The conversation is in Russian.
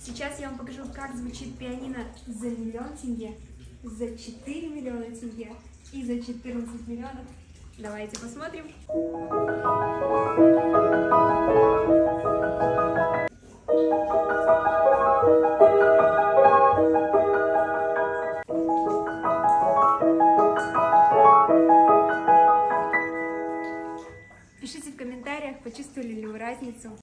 Сейчас я вам покажу, как звучит пианино за 1 000 000 тенге, за 4 миллиона тенге и за 14 миллионов. Давайте посмотрим. Пишите в комментариях, почувствовали ли вы разницу.